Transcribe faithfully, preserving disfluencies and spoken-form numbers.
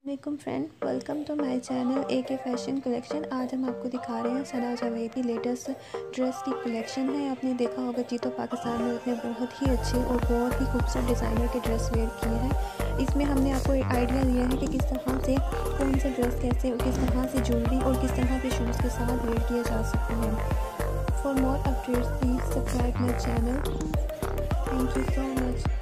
Welcome friend, welcome to my channel A K fashion collection. आज हम आपको दिखा रहे हैं सनाजावेद की लेटेस्ट ड्रेस की कलेक्शन है। आपने देखा होगा जीतो पाकिस्तान में उसने बहुत ही अच्छे और बहुत ही खूबसूरत डिज़ाइनर के ड्रेस वेयर किए हैं। इसमें हमने आपको एक आइडिया दिया है कि किस तरह से कौन से ड्रेस कैसे और किस तरह से ज्वेलरी और किस तरह के शूज़ के साथ वेयर किए जा सकते हैं। For more updates please subscribe my channel. Thank you so much.